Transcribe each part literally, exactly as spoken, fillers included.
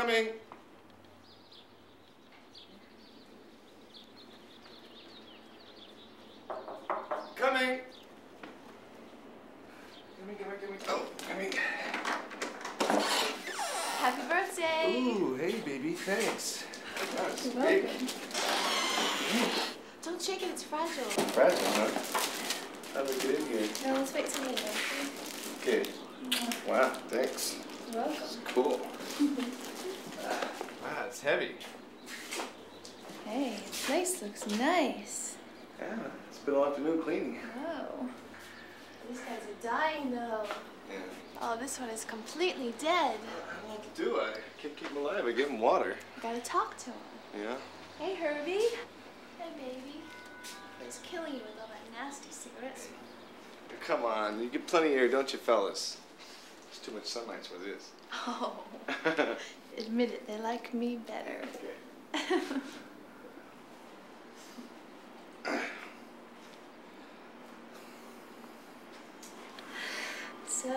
Coming. Coming. Gimme, gimme, gimme. Oh, gimme. Happy birthday. Ooh, hey, baby. Thanks. That's You're big. welcome. Don't shake it. It's fragile. Fragile, huh? How do we get in here? No, let's wait till later. Okay. Yeah. Wow, thanks. You're welcome. This is cool. Wow, it's heavy. Hey, this place looks nice. Yeah, it's been all afternoon cleaning. Oh. These guys are dying, though. Yeah. Oh, this one is completely dead. I don't know what to do. I can't keep him alive. I give him water. I gotta talk to him. Yeah? Hey, Herbie. Hey, baby. He's killing you with all that nasty cigarette smoke. Come on, you get plenty of air, don't you, fellas? There's too much sunlight's what it is. Oh. Admit it, they like me better. Okay. So, do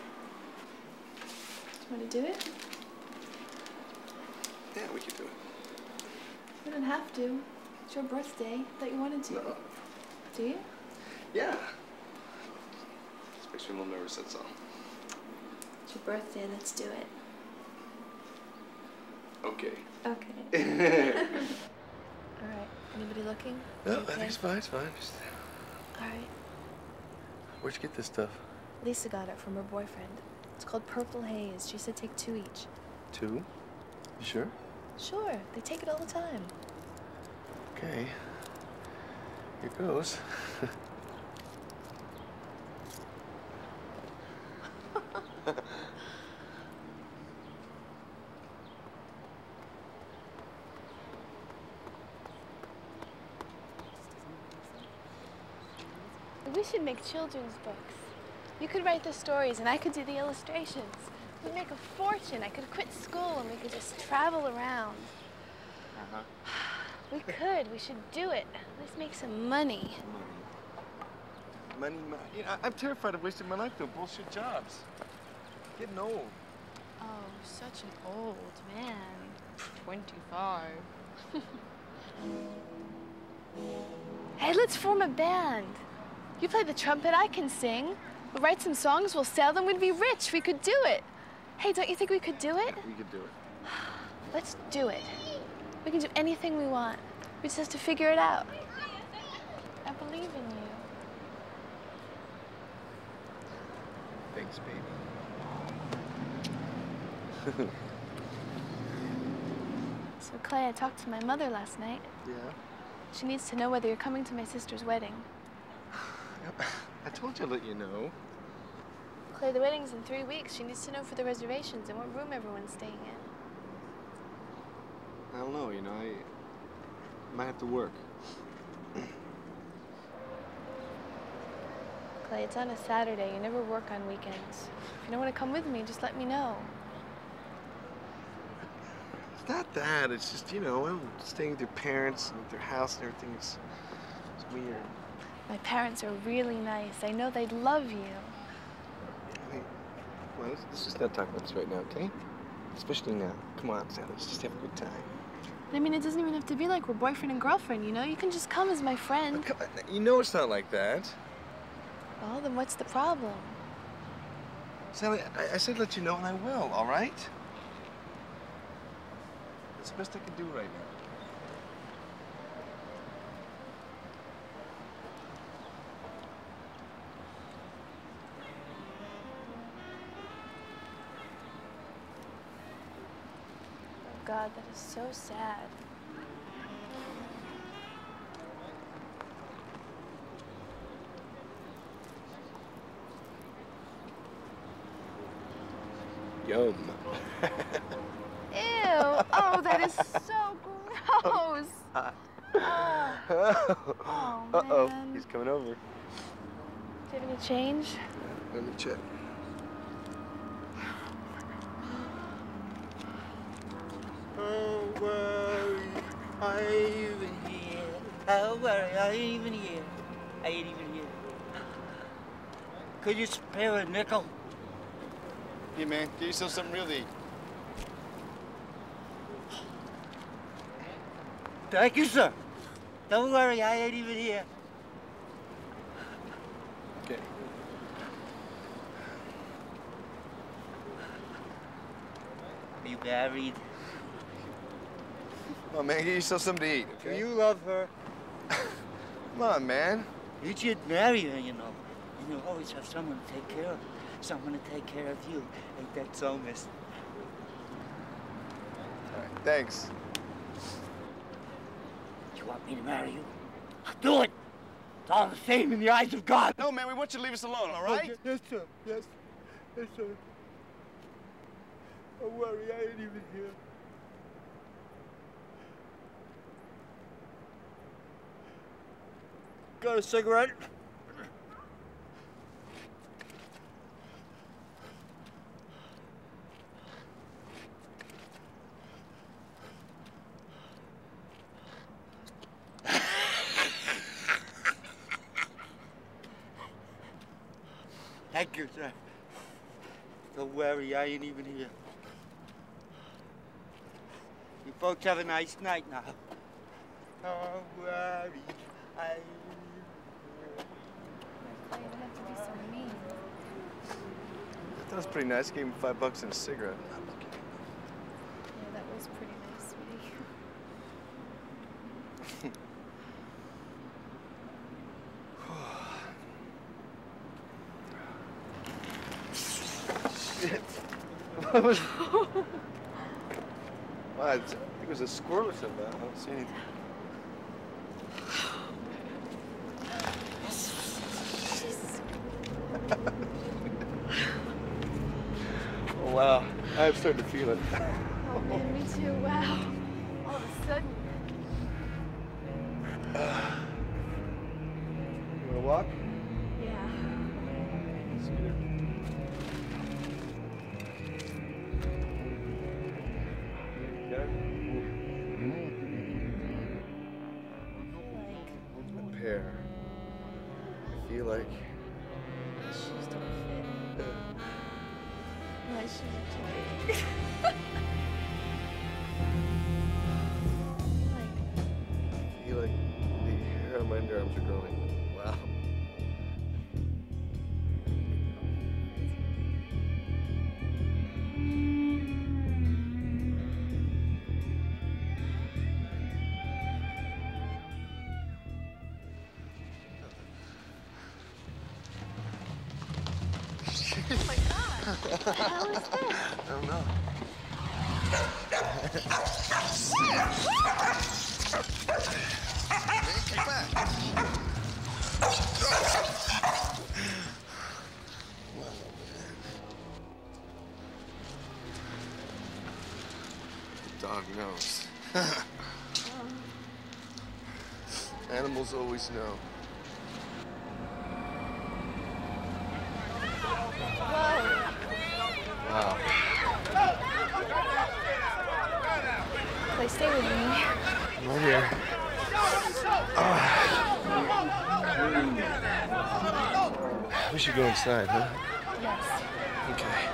you want to do it? Yeah, we could do it. We don't have to. It's your birthday. I thought you wanted to. No. Do you? Yeah. Just makes me a little nervous, that's all. It's your birthday. Let's do it. Okay. Okay. All right. Anybody looking? No, You I okay? think it's fine, it's fine. Just... All right. Where'd you get this stuff? Lisa got it from her boyfriend. It's called Purple Haze. She said take two each. Two? You sure? Sure. They take it all the time. Okay. Here goes. We should make children's books. You could write the stories and I could do the illustrations. We'd make a fortune. I could quit school and we could just travel around. Uh-huh. We could. We should do it. Let's make some money. Money, money. You know, I'm terrified of wasting my life doing bullshit jobs. Getting old. Oh, such an old man. twenty-five. Hey, let's form a band. You play the trumpet, I can sing. We'll write some songs, we'll sell them, we'd be rich. We could do it. Hey, don't you think we could do it? We could do it. Let's do it. We can do anything we want. We just have to figure it out. I believe in you. Thanks, baby. So, Clay, I talked to my mother last night. Yeah? She needs to know whether you're coming to my sister's wedding. I told you I'd let you know. Clay, the wedding's in three weeks. She needs to know for the reservations and what room everyone's staying in. I don't know, you know, I might have to work. Clay, it's on a Saturday. You never work on weekends. If you don't want to come with me, just let me know. It's not that. It's just, you know, I'm staying with your parents and with their house and everything. It's, it's weird. My parents are really nice. I know they'd love you. Hey, well, let's, let's just not talk about this right now, okay? Especially now. Come on, Sally, let's just have a good time. I mean, it doesn't even have to be like we're boyfriend and girlfriend, you know? You can just come as my friend. Oh, come on. You know it's not like that. Well, then what's the problem? Sally, I, I said let you know, and I will, all right? That's the best I can do right now. Oh, God, that is so sad. Yum. Ew! Oh, that is so gross! Uh, Oh, oh Uh-oh, man. he's coming over. Do you have any change? Let me check. Oh, worry, I ain't even here. Oh, worry, I ain't even here. I ain't even here. Could you spare a nickel? Hey, man, get yourself something real to eat. Thank you, sir. Don't worry, I ain't even here. Okay. Are you married? Come on, man, get yourself something to eat, Do okay? you love her? Come on, man. You should marry her, you know. And you'll always have someone to take care of. Someone to take care of you. Ain't that so, miss? All right, thanks. You want me to marry you? I'll do it. It's all the same in the eyes of God. No, man, we want you to leave us alone, all right? Oh, yes, sir. Yes. Yes, sir. Don't worry, I ain't even here. Got a cigarette? Thank you, sir. Don't worry, I ain't even here. You folks have a nice night now. Don't worry, I ain't here. Clay, you don't have to be so mean. That was pretty nice. Gave him five bucks and a cigarette. Yeah, that was pretty nice, sweetie. Shit. What was... Wow, it's, I think it was a squirrel or something. I don't see anything. Oh, wow. I'm starting to feel it. Oh, man, me too. Wow. All of a sudden. You wanna walk? Yeah. Scooter. A pair. I feel like. My shoes don't fit. My shoes are too big. I feel like the hair on my underarms are growing. Wow. Oh my God. What the hell is this? I don't know. Man, come back. The dog knows. Animals always know. Wow. Clay, stay with me. I'm right here. Oh. We should go inside, huh? Yes. Okay.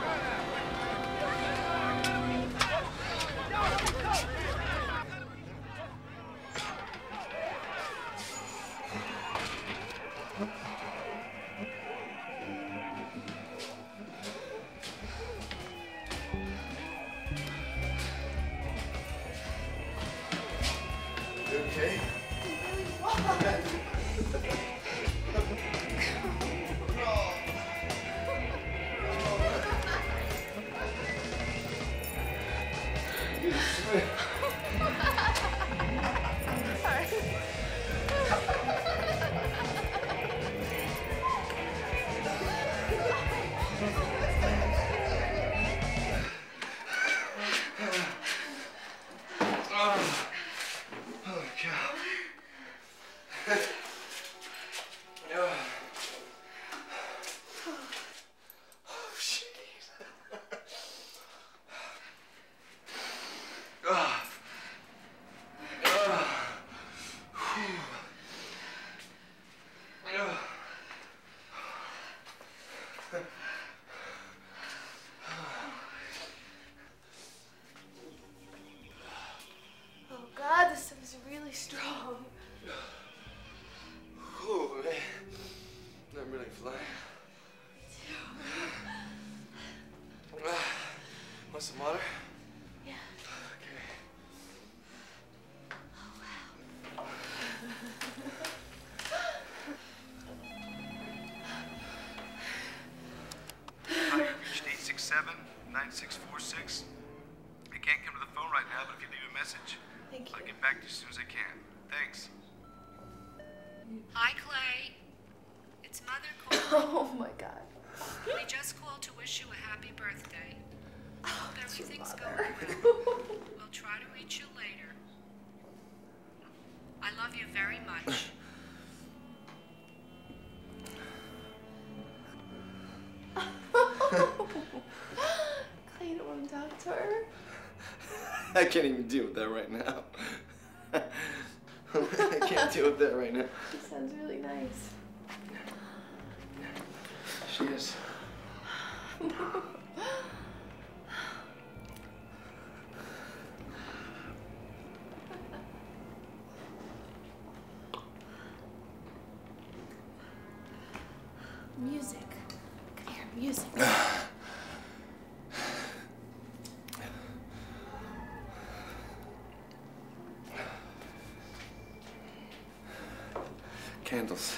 Okay. Ugh. Want some water? Yeah. Okay. Oh, wow. Hi, you reached eight six seven, nine six four six. I can't come to the phone right now, but if you leave a message, Thank you. I'll get back to you as soon as I can. Thanks. Hi, Clay. It's Mother calling. Oh my God. We just called to wish you a happy birthday. Hope everything's going mother. well. We'll try to reach you later. I love you very much. Clay, you don't want to talk to her? I can't even deal with that right now. I can't deal with that right now. She sounds really nice. She is. Music. Come here, music. Candles.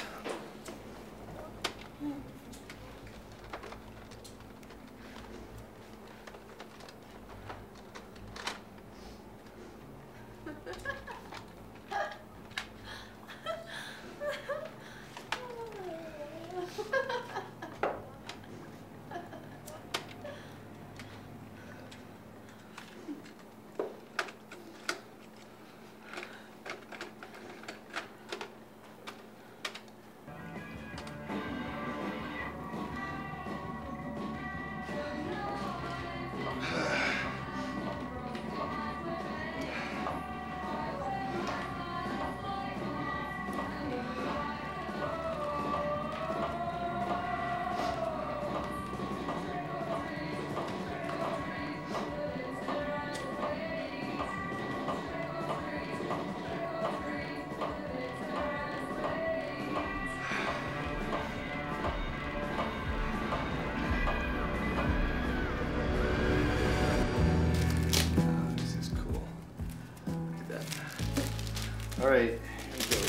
All right, here we go.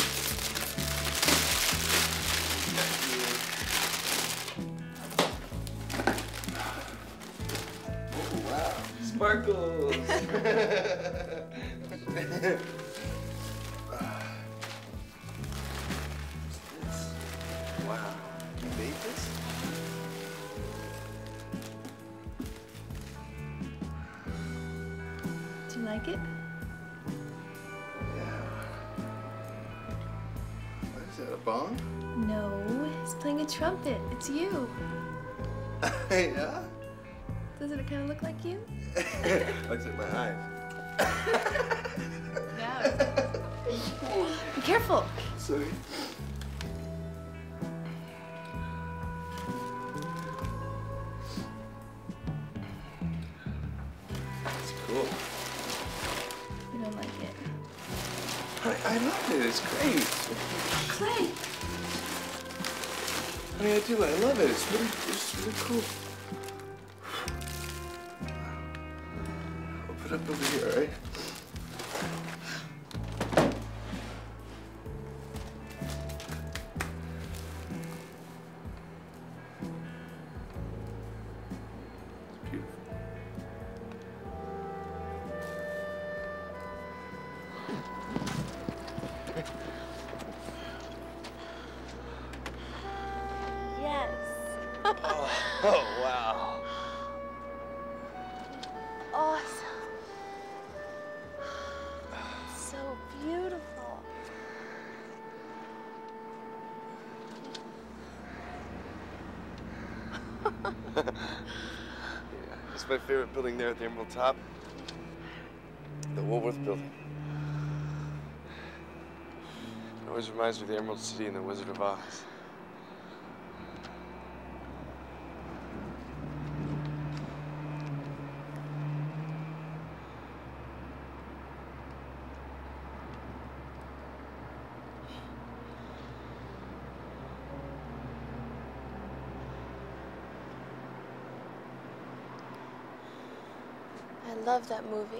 Oh, wow. Sparkles. Wow. You made this? Do you like it? Is that a bong? No, he's playing a trumpet. It's you. Yeah? Doesn't it kind of look like you? Looks like my eyes. No. Be careful. Sorry. It's cool. You don't like it. I, I love it. It's great. Clay! I mean, I do. I love it. It's really, it's really cool. I'll put it up over here, all right? It's beautiful. Yes. Oh, oh, wow. Awesome. So beautiful. Yeah, it's my favorite building there at the Emerald Top. The Woolworth Building. It always reminds me of the Emerald City and the Wizard of Oz. love that movie.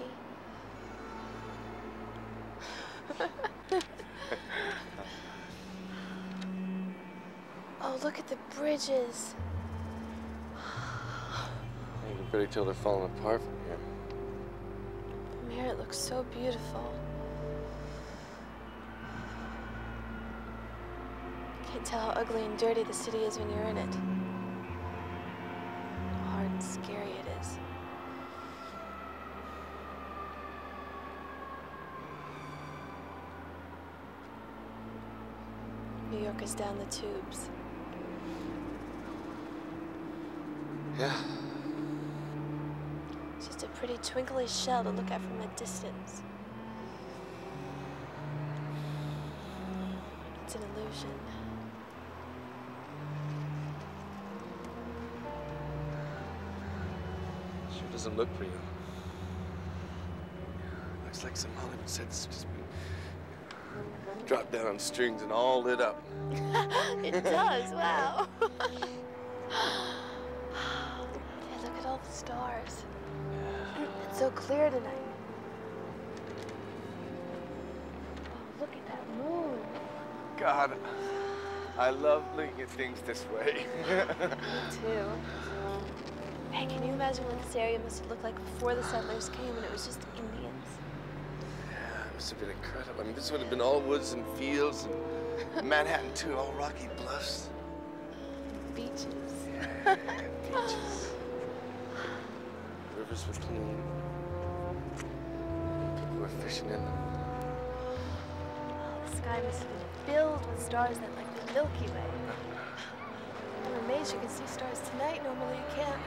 Oh, look at the bridges. You can pretty tell they're falling apart from here. From here it looks so beautiful. Can't tell how ugly and dirty the city is when you're in it. How hard and scary it is. New York is down the tubes. Yeah. It's just a pretty twinkly shell to look at from a distance. It's an illusion. Sure doesn't look real. Looks like some Hollywood set's just been dropped down on strings and all lit up. It does, wow. Yeah, look at all the stars. It's so clear tonight. Oh, look at that moon. God, I love looking at things this way. Me too. Hey, can you imagine what this area must have looked like before the settlers came and it was just Indians? Yeah, it must have been incredible. I mean, this would have been all woods and fields, and Manhattan too, all rocky bluffs. Beaches. Yeah, beaches. Rivers were clean. People were fishing in them. Oh, the sky must have been filled with stars that like the Milky Way. I'm amazed you can see stars tonight. Normally you can't.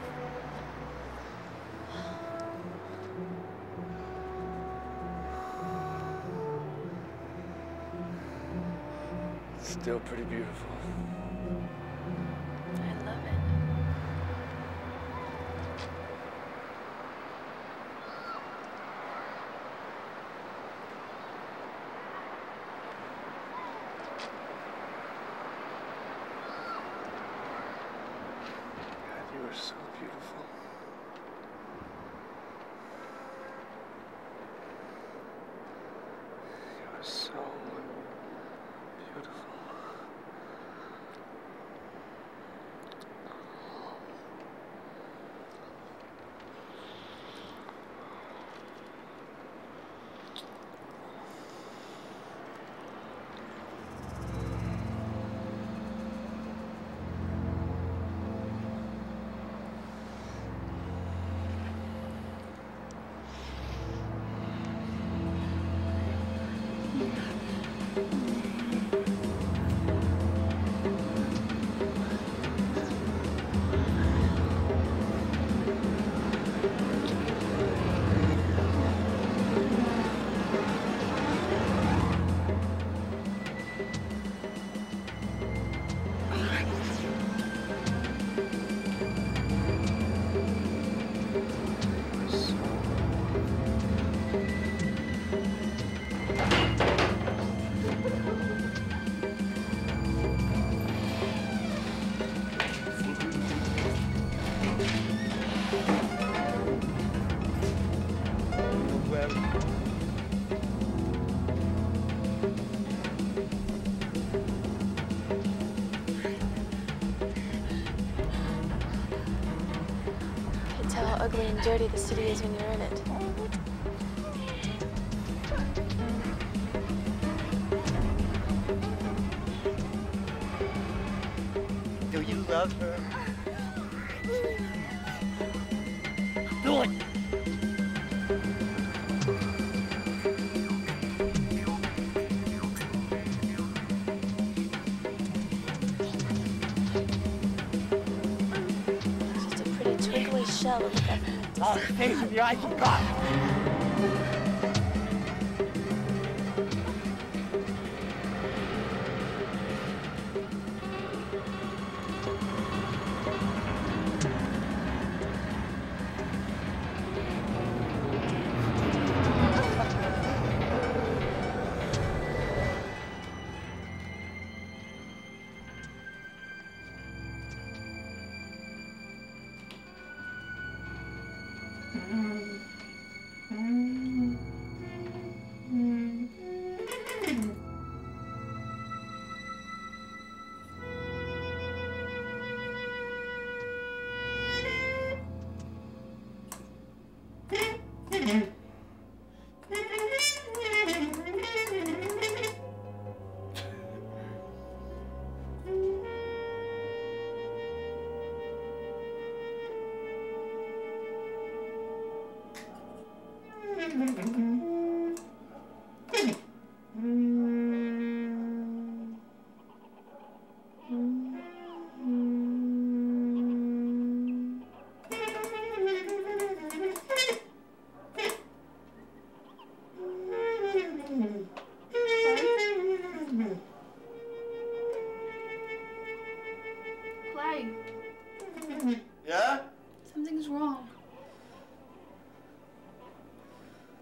Still pretty beautiful. I love it. God, you are so beautiful. You are so beautiful. Can't tell how ugly and dirty the city is when you're in it. Do you love her? Do it! It's just a pretty twinkly shell to look at from a distance. Oh, the face of your eyes, you got. Mm-hmm.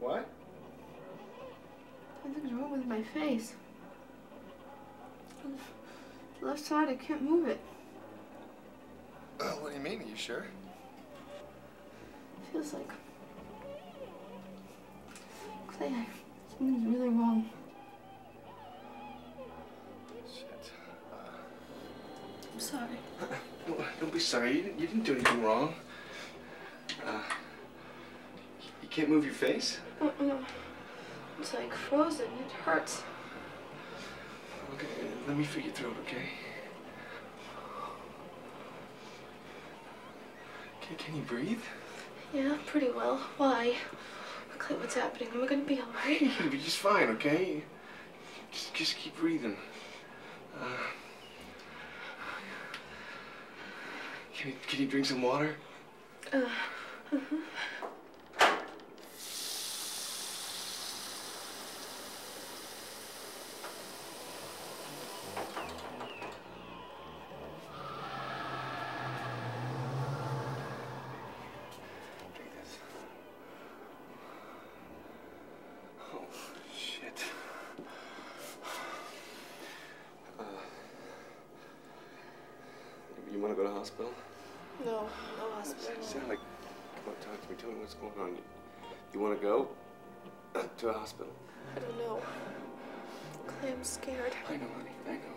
What? Something's wrong with my face. On the left side, I can't move it. Uh, what do you mean? Are you sure? Feels like Clay, something's really wrong. Shit. Uh, I'm sorry. no, don't be sorry. You didn't, you didn't do anything wrong. Uh, you can't move your face? Uh-uh. It's like frozen. It hurts. Okay, let me feel your throat, okay? Can, can you breathe? Yeah, pretty well. Why? Clay, what's happening? Am I gonna be all right? You're gonna be just fine, okay? Just, just keep breathing. Uh, can you, can you drink some water? Uh, uh-huh. You want to go to the hospital? No, no hospital. You sound like, come on, talk to me. Tell me what's going on. You, you want to go to a hospital? I don't know. Clay, I'm scared. I know, honey. I know.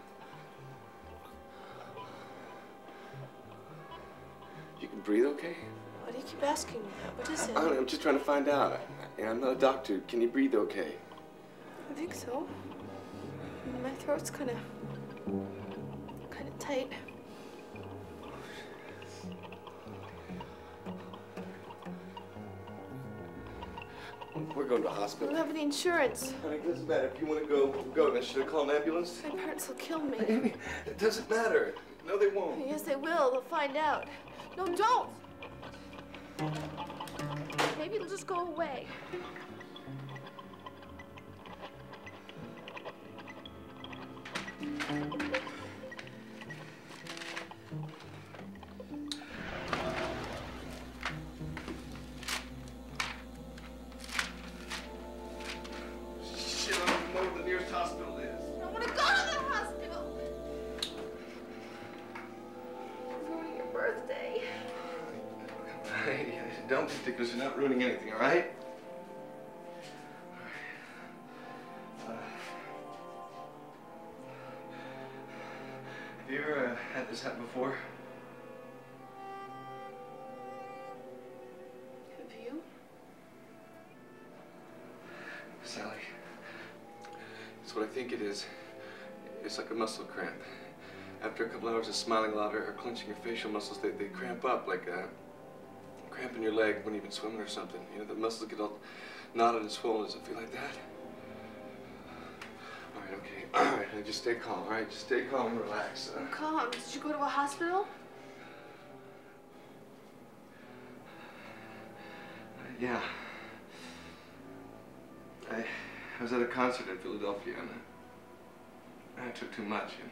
You can breathe okay? Why do you keep asking me that? What is it? I, I'm just trying to find out. I, I'm not a doctor. Can you breathe okay? I think so. My throat's kind of, kind of tight. We're going to the hospital. I don't have any insurance. Honey, it doesn't matter. If you want to go, go. Then should I call an ambulance? My parents will kill me. Amy, it doesn't matter. No, they won't. Yes, they will. They'll find out. No, don't. Maybe it'll just go away. Shit, I don't know where the nearest hospital is. I want to go to the hospital. It's ruining your birthday. Hey, don't be ridiculous. You're not ruining anything, all right? Uh, have you ever uh, had this happen before? Have you? Sally, it's what I think it is. It's like a muscle cramp. After a couple hours of smiling a lot or clenching your facial muscles, they, they cramp up like a cramp in your leg when you've been swimming or something. You know, the muscles get all knotted and swollen. Does it feel like that? All right, okay. All right, now just stay calm, all right? Just stay calm and relax. Uh, I'm calm. Did you go to a hospital? yeah. I, I was at a concert in Philadelphia, and I, I took too much. And,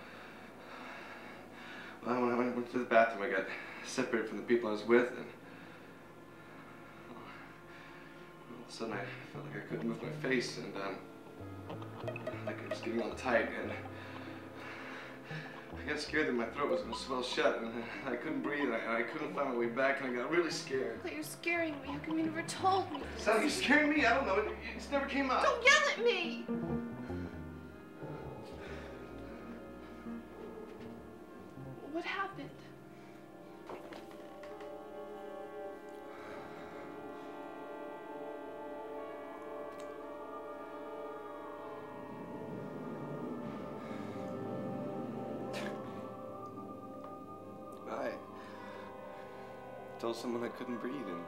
well, when I went to the bathroom, I got separated from the people I was with, and well, all of a sudden I felt like I couldn't move my face, and um, like it was getting all tight, and I got scared that my throat was going to swell shut, and I couldn't breathe, and I, and I couldn't find my way back, and I got really scared. But you're scaring me. How come you never told me? Sally, you're scaring me? I don't know. It, it just never came out. Don't yell at me! What happened? I told someone I couldn't breathe, and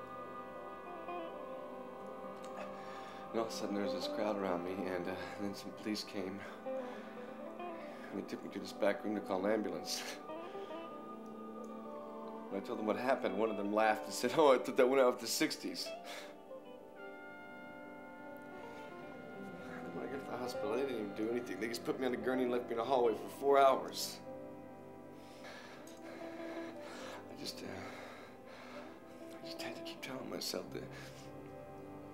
And all of a sudden, there was this crowd around me, and uh, then some police came. And they took me to this back room to call an ambulance. When I told them what happened, one of them laughed and said, "Oh, I thought that went out with the sixties. When I got to the hospital, they didn't even do anything. They just put me on a gurney and left me in a hallway for four hours. I just, uh, I just had to keep telling myself that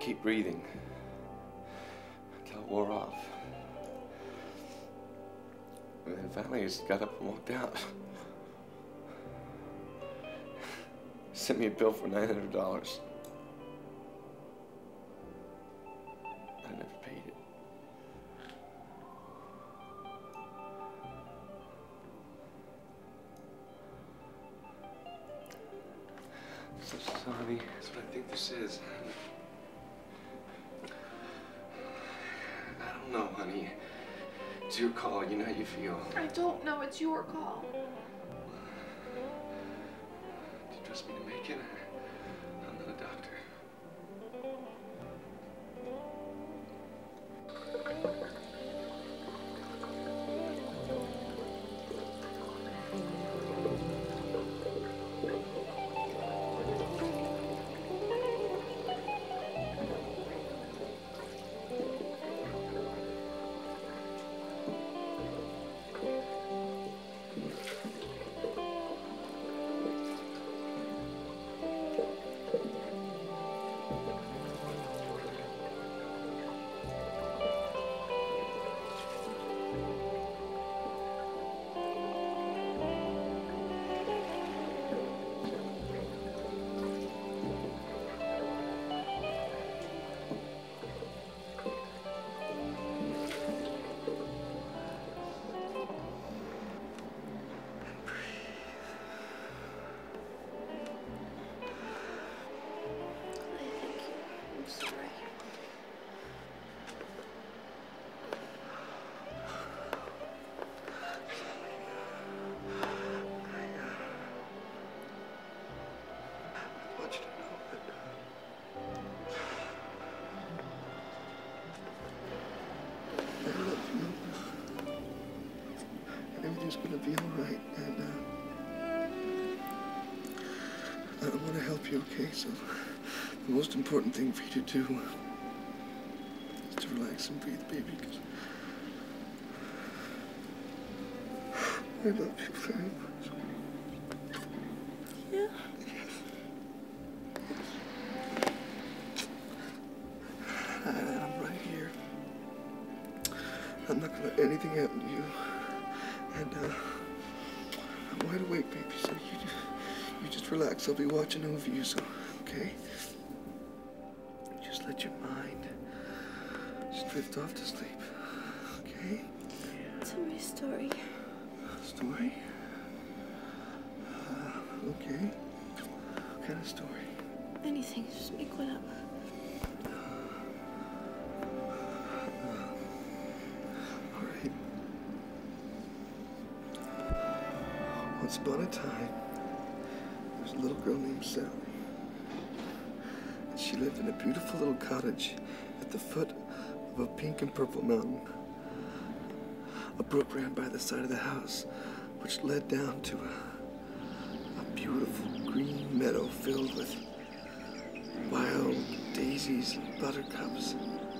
keep breathing until it wore off. And then finally, I just got up and walked out. Sent me a bill for nine hundred dollars. I never paid it. So, so honey, that's what I think this is. I don't know, honey. It's your call. You know how you feel. I don't know. It's your call. Do you trust me to make it? I'm not a doctor. Everything's gonna be all right, and uh, I want to help you, okay? So the most important thing for you to do is to relax and breathe, baby, because I love you very much. Yeah. And I'm right here. I'm not gonna let anything happen to you. And uh, I'm wide awake, baby, so you just, you just relax. I'll be watching over you, so, okay? Just let your mind just drift off to sleep, okay? Tell me a story. Story? Uh, okay. What kind of story? Anything, just make one up. Once upon a time, there was a little girl named Sally. And she lived in a beautiful little cottage at the foot of a pink and purple mountain. A brook ran by the side of the house, which led down to a, a beautiful green meadow filled with wild daisies and buttercups.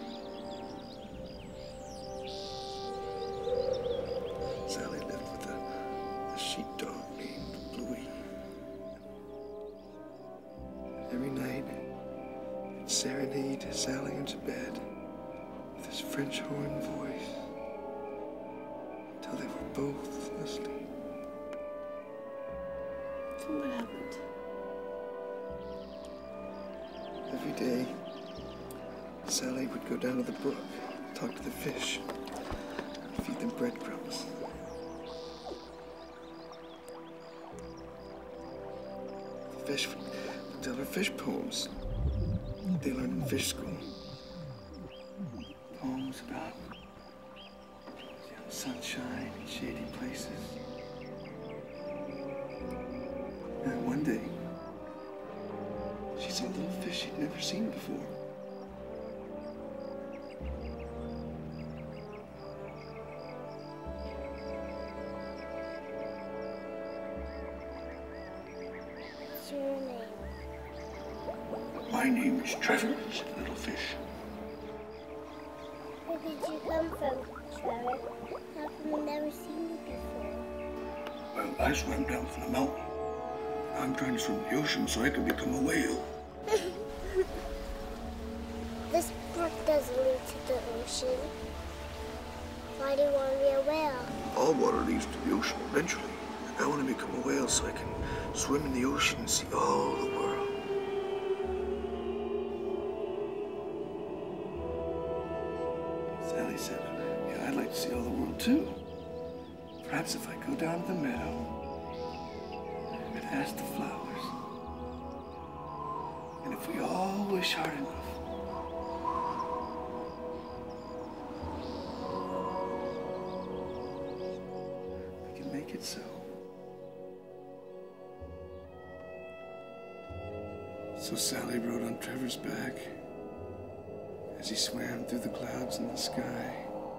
Sally lived with a, a sheepdog named Bluey. Every night, he'd serenade Sally into bed with his French horn voice until they were both asleep. So what happened? Every day, Sally would go down to the brook, talk to the fish, feed them breadcrumbs. The fish would tell her fish poems they learned in fish school. Poems about you know, sunshine and shady places. And one day, she saw a little fish she'd never seen before. What's your name? My name is Trevor, said the little fish. Where did you come from, Trevor? How come I've never seen you before? Well, I swam down from the mountain. I'm trying to swim the ocean so I can become a whale. Daddy want to be a whale. All water leads to the ocean eventually. I want to become a whale so I can swim in the ocean and see all the world. Sally said, yeah, I'd like to see all the world too. Perhaps if I go down to the meadow and ask the flowers, and if we all wish hard enough, we can make it so. So Sally rode on Trevor's back as he swam through the clouds in the sky,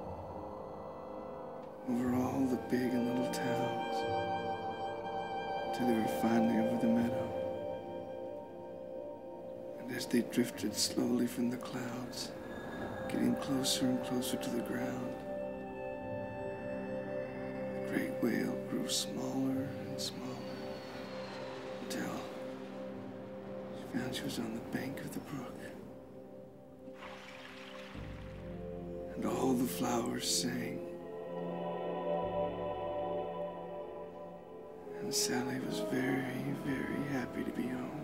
over all the big and little towns, till they were finally over the meadow. And as they drifted slowly from the clouds, getting closer and closer to the ground, the great whale grew smaller and smaller until she found she was on the bank of the brook. And all the flowers sang. And Sally was very, very happy to be home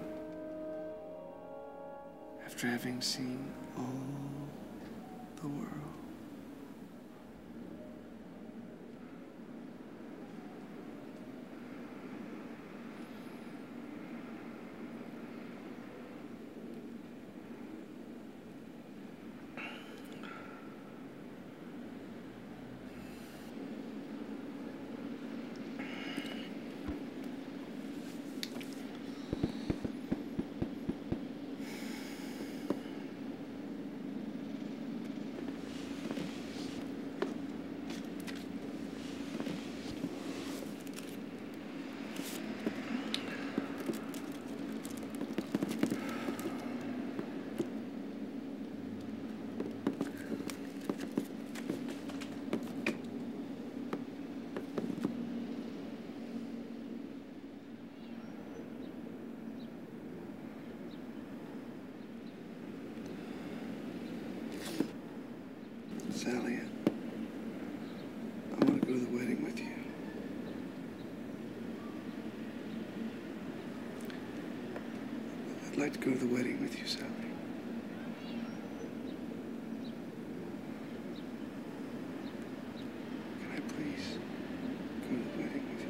after having seen all the world. Sally, I want to go to the wedding with you. I'd like to go to the wedding with you, Sally. Can I please go to the wedding with you?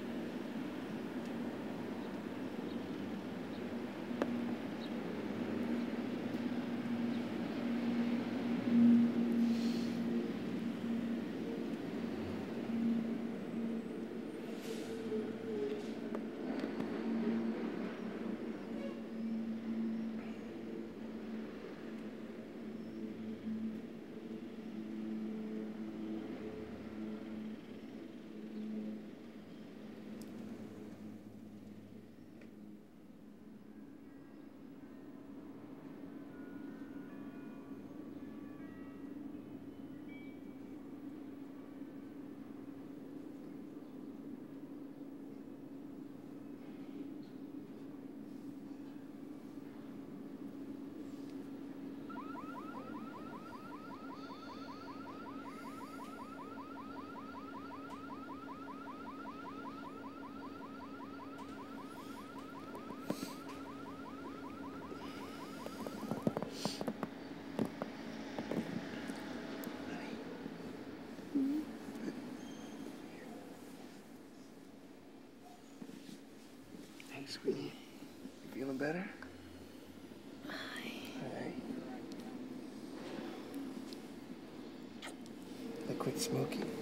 Hey, sweetie. You feeling better? Hi. Hi. I quit smoking.